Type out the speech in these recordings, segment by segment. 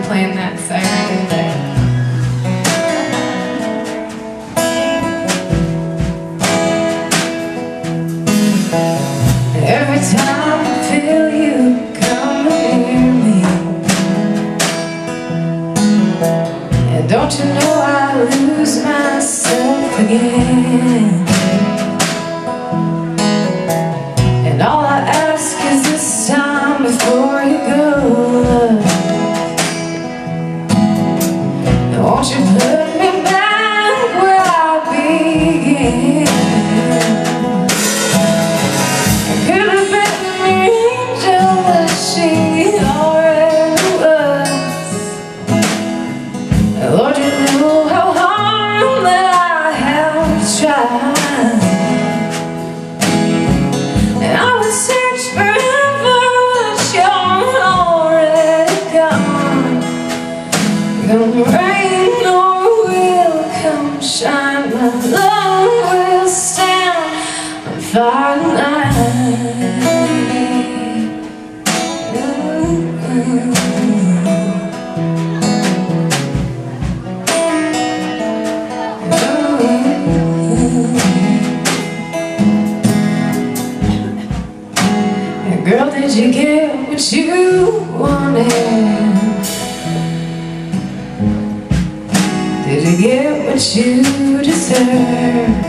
playing that siren there. Every time I feel you coming near me, and don't you know I lose myself again. And all I ask is this time before you go, won't you put me back where I began? I could have been an angel, but she already was. Lord, you know how hard that I have tried, and I would search forever, but you're already gone. Gonna rain or will come shine, my love will stand on fire tonight. Girl, did you get what you wanted? Did you get what you deserved?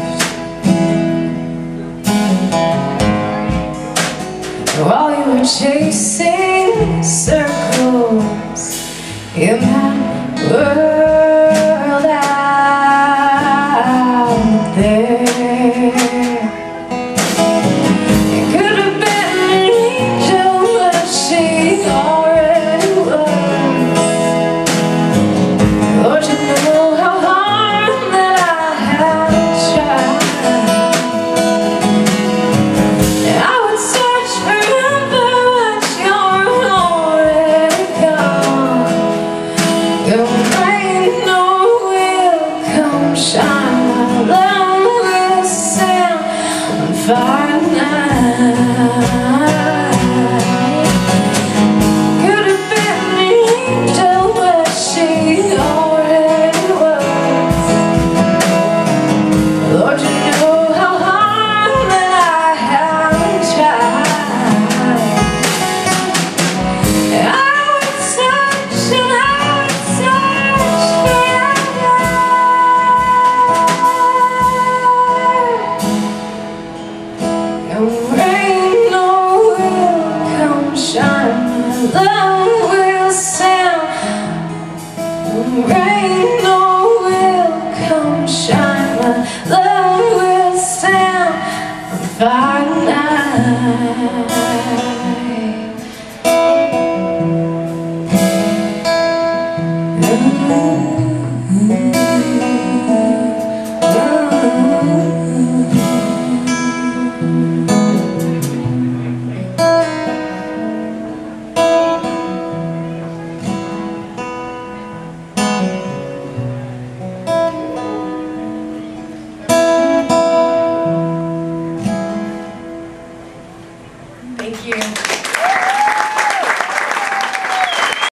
While you were chasing circles in my world,